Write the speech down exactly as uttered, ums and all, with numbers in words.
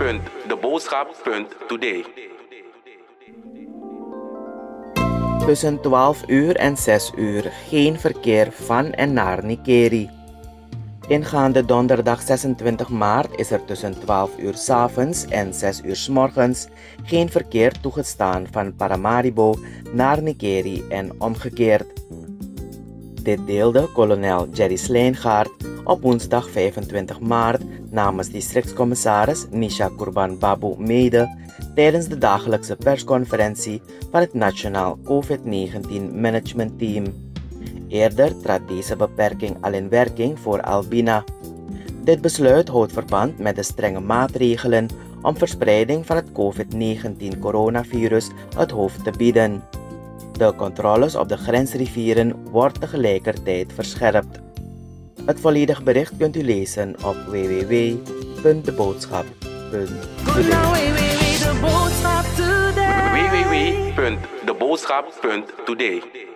punt de boodschap punt today. Tussen twaalf uur en zes uur geen verkeer van en naar Nikeri. Ingaande donderdag zesentwintig maart is er tussen twaalf uur 's avonds en zes uur 's morgens geen verkeer toegestaan van Paramaribo naar Nikeri en omgekeerd. Dit deelde kolonel Jerry Slijngaard op woensdag vijfentwintig maart namens districtscommissaris Nisha Kurban Babu mede tijdens de dagelijkse persconferentie van het Nationaal COVID negentien Management Team. Eerder trad deze beperking al in werking voor Albina. Dit besluit houdt verband met de strenge maatregelen om verspreiding van het COVID negentien coronavirus het hoofd te bieden. De controles op de grensrivieren worden tegelijkertijd verscherpt. Het volledige bericht kunt u lezen op w w w punt de boodschap punt today. w w w punt de boodschap punt today.